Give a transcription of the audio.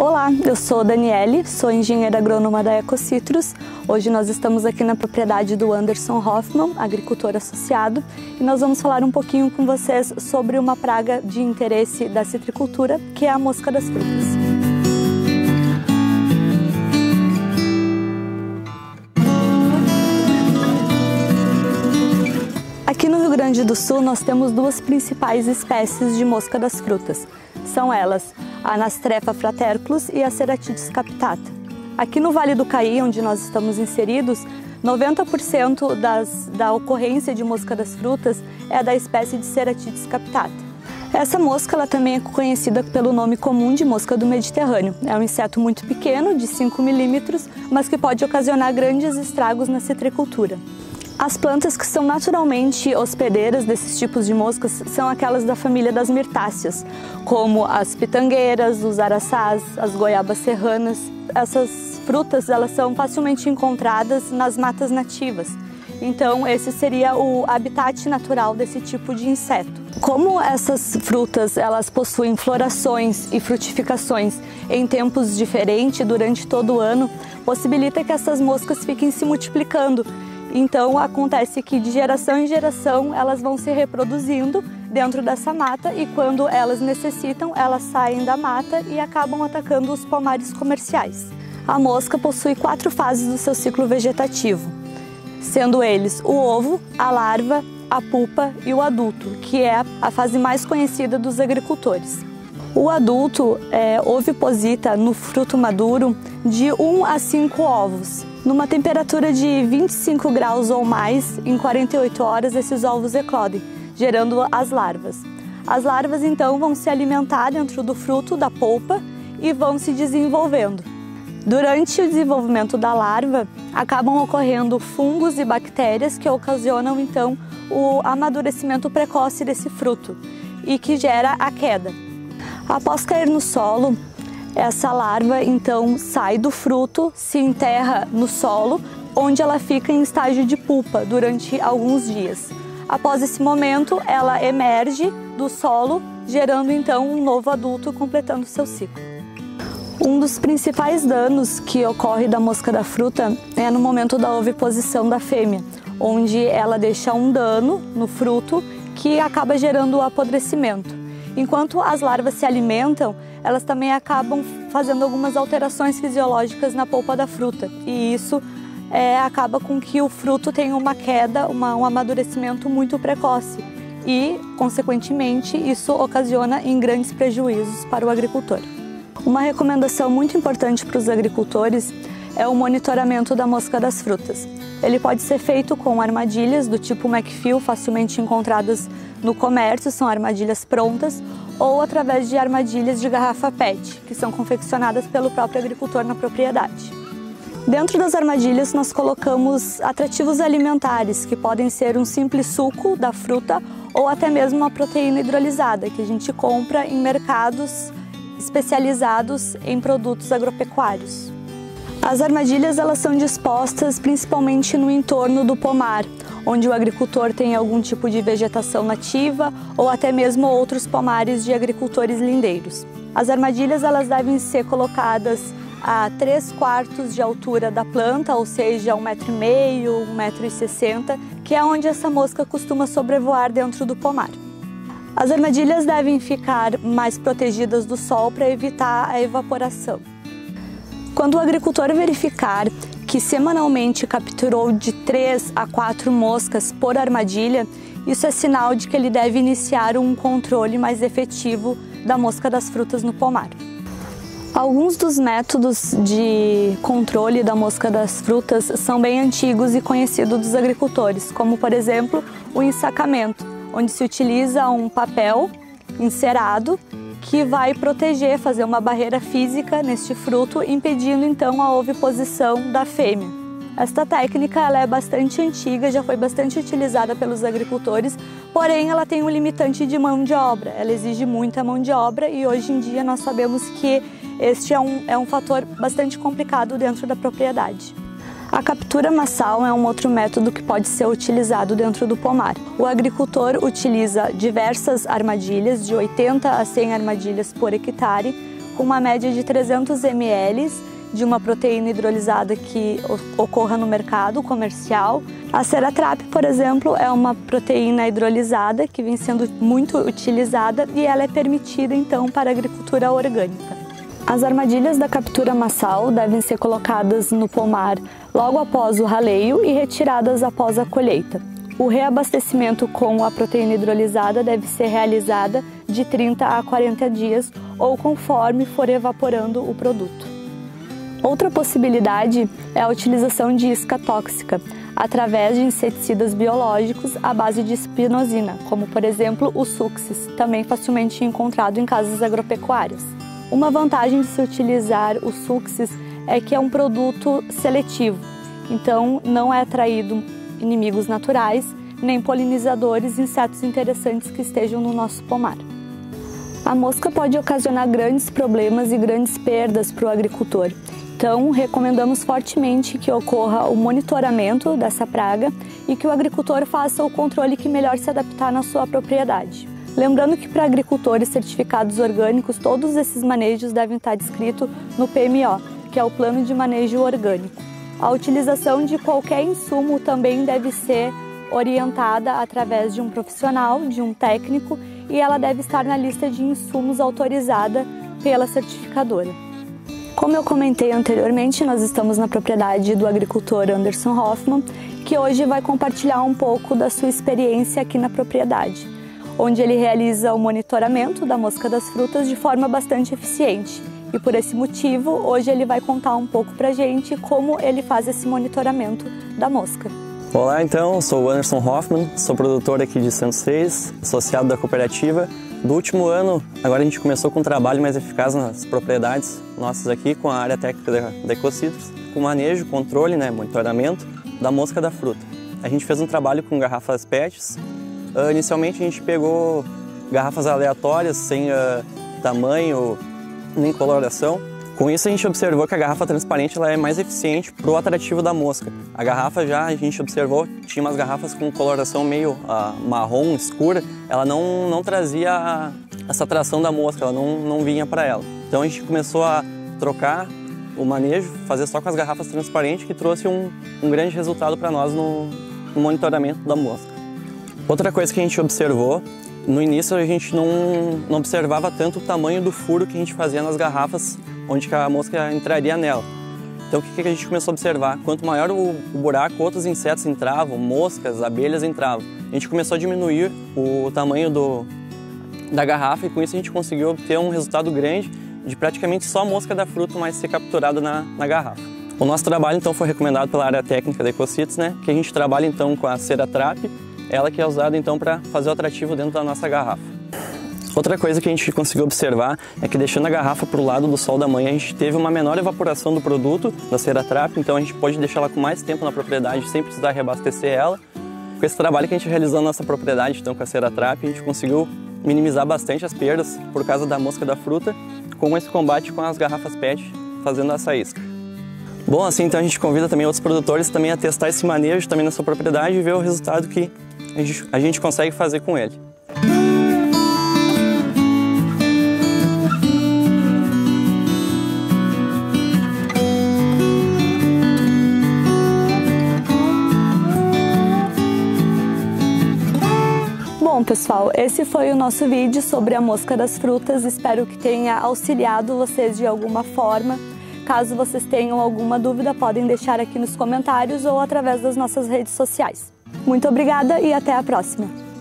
Olá, eu sou Daniele, sou engenheira agrônoma da Ecocitrus. Hoje nós estamos aqui na propriedade do Anderson Hoffman, agricultor associado, e nós vamos falar um pouquinho com vocês sobre uma praga de interesse da citricultura, que é a mosca das frutas. Aqui no Rio Grande do Sul nós temos duas principais espécies de mosca das frutas. São elas a Anastrefa fraterculus e a Cerathites capitata. Aqui no Vale do Caí, onde nós estamos inseridos, 90% da ocorrência de mosca das frutas é da espécie de Cerathites capitata. Essa mosca ela também é conhecida pelo nome comum de mosca do Mediterrâneo. É um inseto muito pequeno, de 5 milímetros, mas que pode ocasionar grandes estragos na citricultura. As plantas que são naturalmente hospedeiras desses tipos de moscas são aquelas da família das mirtáceas, como as pitangueiras, os araçás, as goiabas serranas. Essas frutas elas são facilmente encontradas nas matas nativas. Então esse seria o habitat natural desse tipo de inseto. Como essas frutas elas possuem florações e frutificações em tempos diferentes durante todo o ano, possibilita que essas moscas fiquem se multiplicando. Então acontece que de geração em geração elas vão se reproduzindo dentro dessa mata e quando elas necessitam, elas saem da mata e acabam atacando os pomares comerciais. A mosca possui 4 fases do seu ciclo vegetativo, sendo eles o ovo, a larva, a pupa e o adulto, que é a fase mais conhecida dos agricultores. O adulto oviposita no fruto maduro de 1 a 5 ovos. Numa temperatura de 25 graus ou mais, em 48 horas esses ovos eclodem, gerando as larvas. As larvas então vão se alimentar dentro do fruto, da polpa, e vão se desenvolvendo. Durante o desenvolvimento da larva, acabam ocorrendo fungos e bactérias que ocasionam então o amadurecimento precoce desse fruto e que gera a queda. Após cair no solo, essa larva então sai do fruto, se enterra no solo, onde ela fica em estágio de pupa durante alguns dias. Após esse momento, ela emerge do solo, gerando então um novo adulto, completando seu ciclo. Um dos principais danos que ocorre da mosca da fruta é no momento da oviposição da fêmea, onde ela deixa um dano no fruto que acaba gerando o apodrecimento. Enquanto as larvas se alimentam, elas também acabam fazendo algumas alterações fisiológicas na polpa da fruta e isso acaba com que o fruto tenha uma queda, um amadurecimento muito precoce e, consequentemente, isso ocasiona em grandes prejuízos para o agricultor. Uma recomendação muito importante para os agricultores é o monitoramento da mosca das frutas. Ele pode ser feito com armadilhas do tipo McFill, facilmente encontradas no comércio, são armadilhas prontas, ou através de armadilhas de garrafa PET, que são confeccionadas pelo próprio agricultor na propriedade. Dentro das armadilhas nós colocamos atrativos alimentares, que podem ser um simples suco da fruta ou até mesmo uma proteína hidrolisada, que a gente compra em mercados especializados em produtos agropecuários. As armadilhas elas são dispostas principalmente no entorno do pomar, onde o agricultor tem algum tipo de vegetação nativa ou até mesmo outros pomares de agricultores lindeiros. As armadilhas elas devem ser colocadas a 3/4 de altura da planta, ou seja, 1,5 m, 1,60 m, que é onde essa mosca costuma sobrevoar dentro do pomar. As armadilhas devem ficar mais protegidas do sol para evitar a evaporação. Quando o agricultor verificar que semanalmente capturou de 3 a 4 moscas por armadilha, isso é sinal de que ele deve iniciar um controle mais efetivo da mosca das frutas no pomar. Alguns dos métodos de controle da mosca das frutas são bem antigos e conhecidos dos agricultores, como por exemplo o ensacamento, onde se utiliza um papel encerado que vai proteger, fazer uma barreira física neste fruto, impedindo então a oviposição da fêmea. Esta técnica ela é bastante antiga, já foi bastante utilizada pelos agricultores, porém ela tem um limitante de mão de obra, ela exige muita mão de obra e hoje em dia nós sabemos que este é um fator bastante complicado dentro da propriedade. A captura massal é um outro método que pode ser utilizado dentro do pomar. O agricultor utiliza diversas armadilhas, de 80 a 100 armadilhas por hectare, com uma média de 300 ml de uma proteína hidrolisada que ocorra no mercado comercial. A Ceratrap, por exemplo, é uma proteína hidrolisada que vem sendo muito utilizada e ela é permitida então para a agricultura orgânica. As armadilhas da captura massal devem ser colocadas no pomar logo após o raleio e retiradas após a colheita. O reabastecimento com a proteína hidrolisada deve ser realizada de 30 a 40 dias ou conforme for evaporando o produto. Outra possibilidade é a utilização de isca tóxica, através de inseticidas biológicos à base de espinosina, como por exemplo o Success, também facilmente encontrado em casas agropecuárias. Uma vantagem de se utilizar o Success é que é um produto seletivo, então não é atraído inimigos naturais, nem polinizadores e insetos interessantes que estejam no nosso pomar. A mosca pode ocasionar grandes problemas e grandes perdas para o agricultor. Então, recomendamos fortemente que ocorra o monitoramento dessa praga e que o agricultor faça o controle que melhor se adaptar na sua propriedade. Lembrando que para agricultores certificados orgânicos, todos esses manejos devem estar descritos no PMO, que é o Plano de Manejo Orgânico. A utilização de qualquer insumo também deve ser orientada através de um profissional, de um técnico, e ela deve estar na lista de insumos autorizada pela certificadora. Como eu comentei anteriormente, nós estamos na propriedade do agricultor Anderson Hoffman, que hoje vai compartilhar um pouco da sua experiência aqui na propriedade, onde ele realiza o monitoramento da mosca das frutas de forma bastante eficiente. E por esse motivo, hoje ele vai contar um pouco pra gente como ele faz esse monitoramento da mosca. Olá, então, sou o Anderson Hoffman, sou produtor aqui de Santos Reis, associado da cooperativa. Do último ano, agora a gente começou com um trabalho mais eficaz nas propriedades nossas aqui, com a área técnica da Ecocitrus, com manejo, controle, monitoramento da mosca da fruta. A gente fez um trabalho com garrafas PETs. Inicialmente a gente pegou garrafas aleatórias, sem tamanho nem coloração. Com isso a gente observou que a garrafa transparente ela é mais eficiente para o atrativo da mosca. A garrafa já a gente observou, tinha umas garrafas com coloração meio marrom, escura, ela não trazia essa atração da mosca, ela não vinha para ela. Então a gente começou a trocar o manejo, fazer só com as garrafas transparentes, que trouxe um grande resultado para nós no monitoramento da mosca. Outra coisa que a gente observou, no início a gente não observava tanto o tamanho do furo que a gente fazia nas garrafas onde a mosca entraria nela. Então o que a gente começou a observar? Quanto maior o buraco, outros insetos entravam, moscas, abelhas entravam. A gente começou a diminuir o tamanho da garrafa e com isso a gente conseguiu obter um resultado grande de praticamente só a mosca da fruta mais ser capturada na garrafa. O nosso trabalho então foi recomendado pela área técnica da Ecocitrus, que a gente trabalha então com a Ceratrap, ela que é usada então para fazer o atrativo dentro da nossa garrafa. Outra coisa que a gente conseguiu observar é que deixando a garrafa para o lado do sol da manhã, a gente teve uma menor evaporação do produto da Ceratrap, então a gente pode deixar ela com mais tempo na propriedade sem precisar reabastecer ela. Com esse trabalho que a gente realizou na nossa propriedade, então com a Ceratrap, a gente conseguiu minimizar bastante as perdas por causa da mosca da fruta, com esse combate com as garrafas PET, fazendo essa isca. Bom, assim então a gente convida também outros produtores também a testar esse manejo também na sua propriedade e ver o resultado que a gente consegue fazer com ele. Bom, pessoal, esse foi o nosso vídeo sobre a mosca das frutas. Espero que tenha auxiliado vocês de alguma forma. Caso vocês tenham alguma dúvida, podem deixar aqui nos comentários ou através das nossas redes sociais. Muito obrigada e até a próxima!